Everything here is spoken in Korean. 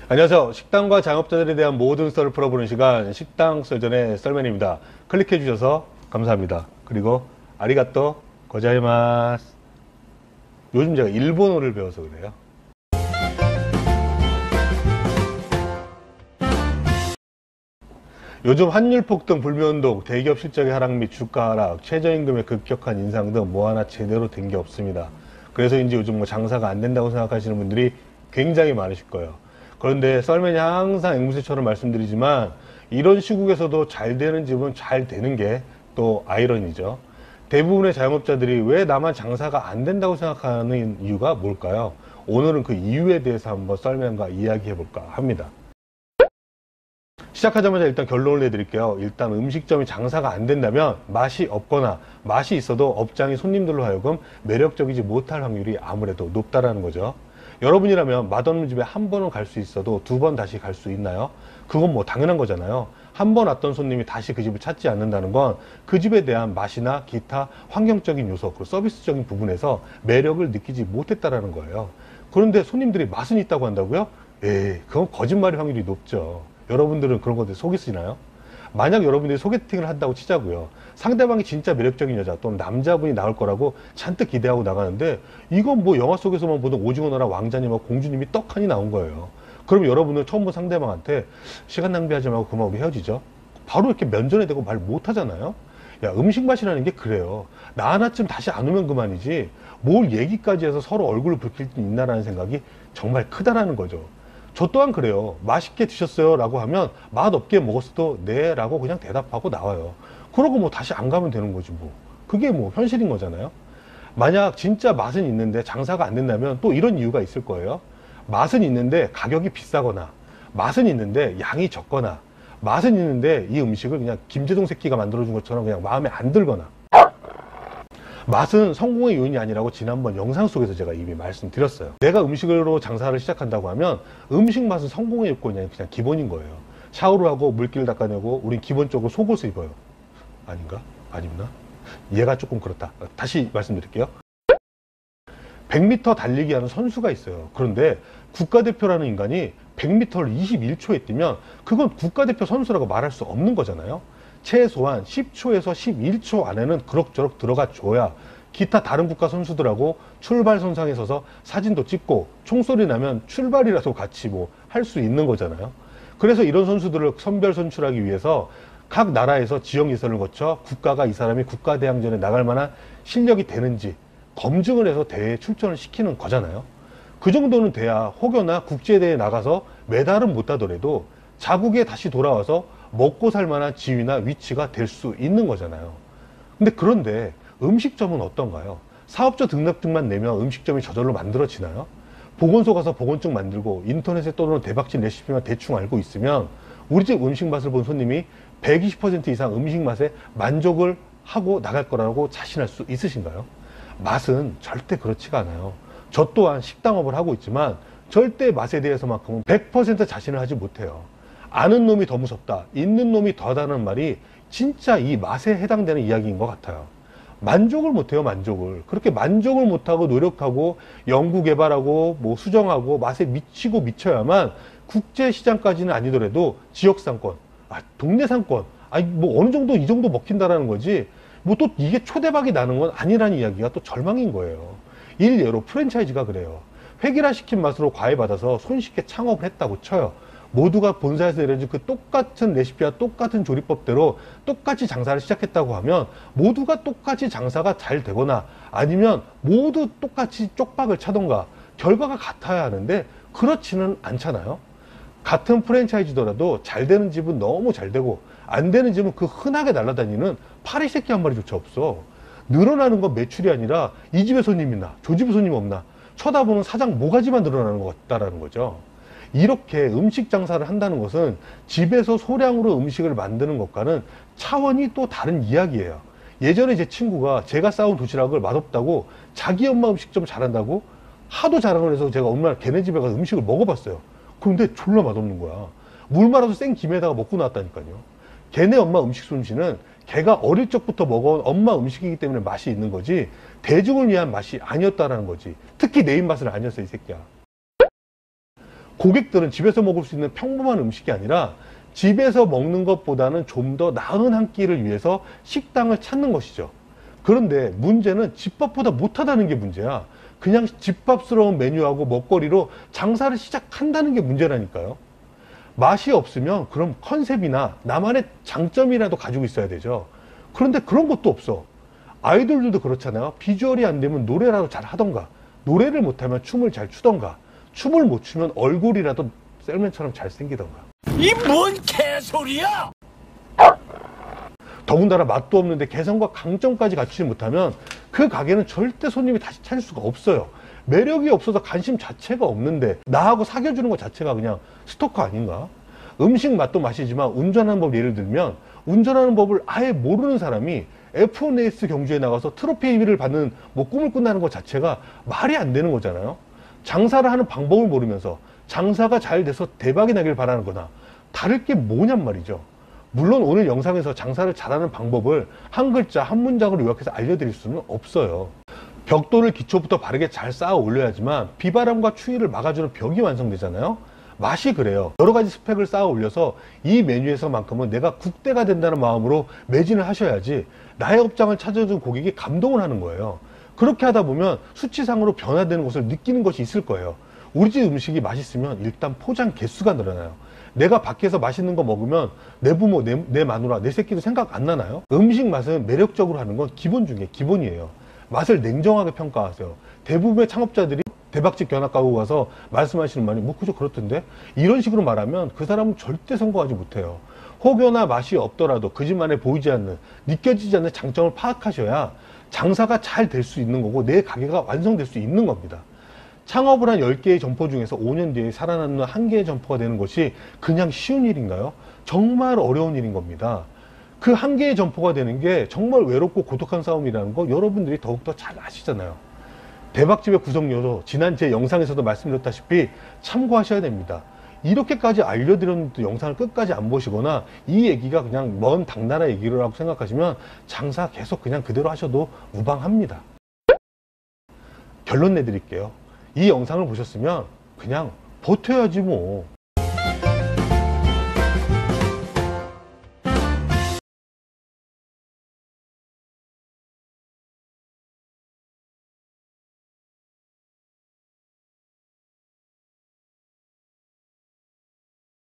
안녕하세요. 식당과 자영업자들에 대한 모든 썰을 풀어보는 시간, 식당 썰전의 썰맨입니다. 클릭해 주셔서 감사합니다. 그리고 아리가또 고자이마스. 요즘 제가 일본어를 배워서 그래요. 요즘 환율 폭등, 불매운동, 대기업 실적의 하락 및 주가 하락, 최저임금의 급격한 인상 등 뭐 하나 제대로 된 게 없습니다. 그래서인지 요즘 뭐 장사가 안 된다고 생각하시는 분들이 굉장히 많으실 거예요. 그런데 썰맨이 항상 앵무새처럼 말씀드리지만 이런 시국에서도 잘 되는 집은 잘 되는 게 또 아이러니죠. 대부분의 자영업자들이 왜 나만 장사가 안 된다고 생각하는 이유가 뭘까요? 오늘은 그 이유에 대해서 한번 썰맨과 이야기해 볼까 합니다. 시작하자마자 일단 결론을 내드릴게요. 일단 음식점이 장사가 안 된다면 맛이 없거나 맛이 있어도 업장이 손님들로 하여금 매력적이지 못할 확률이 아무래도 높다라는 거죠. 여러분이라면 맛없는 집에 한 번은 갈 수 있어도 두 번 다시 갈 수 있나요? 그건 뭐 당연한 거잖아요. 한 번 왔던 손님이 다시 그 집을 찾지 않는다는 건 그 집에 대한 맛이나 기타 환경적인 요소, 그리고 서비스적인 부분에서 매력을 느끼지 못했다라는 거예요. 그런데 손님들이 맛은 있다고 한다고요? 에이, 그건 거짓말일 확률이 높죠. 여러분들은 그런 것들 속이시나요? 만약 여러분들이 소개팅을 한다고 치자고요. 상대방이 진짜 매력적인 여자 또는 남자분이 나올 거라고 잔뜩 기대하고 나가는데 이건 뭐 영화 속에서만 보던 오징어나라 왕자님하고 공주님이 떡하니 나온 거예요. 그럼 여러분은 처음 본 상대방한테 시간 낭비하지 말고 그만 우리 헤어지죠. 바로 이렇게 면전에 대고 말 못하잖아요. 야, 음식 맛이라는 게 그래요. 나 하나쯤 다시 안 오면 그만이지 뭘 얘기까지 해서 서로 얼굴을 붉힐 수 있나라는 생각이 정말 크다라는 거죠. 저 또한 그래요. 맛있게 드셨어요 라고 하면 맛없게 먹었어도 네 라고 그냥 대답하고 나와요. 그러고 뭐 다시 안 가면 되는 거지 뭐. 그게 뭐 현실인 거잖아요. 만약 진짜 맛은 있는데 장사가 안 된다면 또 이런 이유가 있을 거예요. 맛은 있는데 가격이 비싸거나, 맛은 있는데 양이 적거나, 맛은 있는데 이 음식을 그냥 김재동 새끼가 만들어준 것처럼 그냥 마음에 안 들거나. 맛은 성공의 요인이 아니라고 지난번 영상 속에서 제가 이미 말씀드렸어요. 내가 음식으로 장사를 시작한다고 하면 음식 맛은 성공의 요건이 그냥 기본인 거예요. 샤워를 하고 물기를 닦아내고 우린 기본적으로 속옷을 입어요. 아닌가? 아닙나? 얘가 조금 그렇다. 다시 말씀드릴게요. 100m 달리기 하는 선수가 있어요. 그런데 국가대표라는 인간이 100m를 21초에 뛰면 그건 국가대표 선수라고 말할 수 없는 거잖아요. 최소한 10초에서 11초 안에는 그럭저럭 들어가 줘야 기타 다른 국가 선수들하고 출발선상에 서서 사진도 찍고 총소리 나면 출발이라도 같이 뭐 할 수 있는 거잖아요. 그래서 이런 선수들을 선별 선출하기 위해서 각 나라에서 지역 예선을 거쳐 국가가 이 사람이 국가대항전에 나갈 만한 실력이 되는지 검증을 해서 대회에 출전을 시키는 거잖아요. 그 정도는 돼야 혹여나 국제대회에 나가서 메달은 못 따더라도 자국에 다시 돌아와서 먹고 살 만한 지위나 위치가 될 수 있는 거잖아요. 그런데 음식점은 어떤가요? 사업자 등록증만 내면 음식점이 저절로 만들어지나요? 보건소 가서 보건증 만들고 인터넷에 떠도는 대박진 레시피만 대충 알고 있으면 우리 집 음식 맛을 본 손님이 120% 이상 음식 맛에 만족을 하고 나갈 거라고 자신할 수 있으신가요? 맛은 절대 그렇지가 않아요. 저 또한 식당업을 하고 있지만 절대 맛에 대해서만큼은 100% 자신을 하지 못해요. 아는 놈이 더 무섭다, 있는 놈이 더하다는 말이 진짜 이 맛에 해당되는 이야기인 것 같아요. 만족을 못해요, 만족을. 그렇게 만족을 못하고 노력하고 연구 개발하고 뭐 수정하고 맛에 미치고 미쳐야만 국제시장까지는 아니더라도 지역상권, 동네 상권, 뭐 어느 정도 이 정도 먹힌다라는 거지 뭐 또 이게 초대박이 나는 건 아니라는 이야기가 또 절망인 거예요. 일례로 프랜차이즈가 그래요. 획일화시킨 맛으로 과외받아서 손쉽게 창업을 했다고 쳐요. 모두가 본사에서 내려준 그 똑같은 레시피와 똑같은 조리법대로 똑같이 장사를 시작했다고 하면 모두가 똑같이 장사가 잘 되거나 아니면 모두 똑같이 쪽박을 차던가 결과가 같아야 하는데 그렇지는 않잖아요. 같은 프랜차이즈더라도 잘 되는 집은 너무 잘 되고 안 되는 집은 그 흔하게 날아다니는 파리 새끼 한 마리조차 없어. 늘어나는 건 매출이 아니라 이 집에 손님 있나 저 집에 손님 없나 쳐다보는 사장 모가지만 늘어나는 것 같다라는 거죠. 이렇게 음식 장사를 한다는 것은 집에서 소량으로 음식을 만드는 것과는 차원이 또 다른 이야기예요. 예전에 제 친구가 제가 싸운 도시락을 맛없다고 자기 엄마 음식점 잘한다고 하도 자랑을 해서 제가 어느 날 걔네 집에 가서 음식을 먹어봤어요. 그런데 졸라 맛없는 거야. 물 말아서 생 김에다가 먹고 나왔다니까요. 걔네 엄마 음식 솜씨는 걔가 어릴 적부터 먹어온 엄마 음식이기 때문에 맛이 있는 거지 대중을 위한 맛이 아니었다라는 거지. 특히 내 입맛은 아니었어 이 새끼야. 고객들은 집에서 먹을 수 있는 평범한 음식이 아니라 집에서 먹는 것보다는 좀 더 나은 한 끼를 위해서 식당을 찾는 것이죠. 그런데 문제는 집밥보다 못하다는 게 문제야. 그냥 집밥스러운 메뉴하고 먹거리로 장사를 시작한다는 게 문제라니까요. 맛이 없으면 그럼 컨셉이나 나만의 장점이라도 가지고 있어야 되죠. 그런데 그런 것도 없어. 아이돌들도 그렇잖아요. 비주얼이 안 되면 노래라도 잘 하던가, 노래를 못하면 춤을 잘 추던가, 춤을 못 추면 얼굴이라도 셀맨처럼 잘생기던가. 이 뭔 개소리야! 더군다나 맛도 없는데 개성과 강점까지 갖추지 못하면 그 가게는 절대 손님이 다시 찾을 수가 없어요. 매력이 없어서 관심 자체가 없는데 나하고 사귀어주는 것 자체가 그냥 스토커 아닌가? 음식 맛도 맛이지만 운전하는 법 예를 들면, 운전하는 법을 아예 모르는 사람이 F1 레이스 경주에 나가서 트로피를 받는 꿈을 꾼다는 것 자체가 말이 안 되는 거잖아요. 장사를 하는 방법을 모르면서 장사가 잘 돼서 대박이 나길 바라는 거나 다를 게 뭐냔 말이죠. 물론 오늘 영상에서 장사를 잘하는 방법을 한 글자 한 문장으로 요약해서 알려드릴 수는 없어요. 벽돌을 기초부터 바르게 잘 쌓아 올려야지만 비바람과 추위를 막아주는 벽이 완성되잖아요. 맛이 그래요. 여러 가지 스펙을 쌓아 올려서 이 메뉴에서만큼은 내가 국대가 된다는 마음으로 매진을 하셔야지 나의 업장을 찾아준 고객이 감동을 하는 거예요. 그렇게 하다 보면 수치상으로 변화되는 것을 느끼는 것이 있을 거예요. 우리 집 음식이 맛있으면 일단 포장 개수가 늘어나요. 내가 밖에서 맛있는 거 먹으면 내 부모, 내 마누라, 내 새끼도 생각 안 나나요? 음식 맛은 매력적으로 하는 건 기본 중에 기본이에요. 맛을 냉정하게 평가하세요. 대부분의 창업자들이 대박집 견학가고 가서 말씀하시는 말이 그저 그렇던데? 이런 식으로 말하면 그 사람은 절대 성공하지 못해요. 혹여나 맛이 없더라도 그 집만에 보이지 않는, 느껴지지 않는 장점을 파악하셔야 장사가 잘 될 수 있는 거고 내 가게가 완성될 수 있는 겁니다. 창업을 한 10개의 점포 중에서 5년 뒤에 살아남는 1개의 점포가 되는 것이 그냥 쉬운 일인가요? 정말 어려운 일인 겁니다. 그 1개의 점포가 되는 게 정말 외롭고 고독한 싸움이라는 거 여러분들이 더욱더 잘 아시잖아요. 대박집의 구성 요소, 지난 제 영상에서도 말씀드렸다시피 참고하셔야 됩니다. 이렇게까지 알려드렸는데 영상을 끝까지 안 보시거나 이 얘기가 그냥 먼 당나라 얘기라고 생각하시면 장사 계속 그냥 그대로 하셔도 무방합니다. 결론 내드릴게요. 이 영상을 보셨으면 그냥 버텨야지 뭐.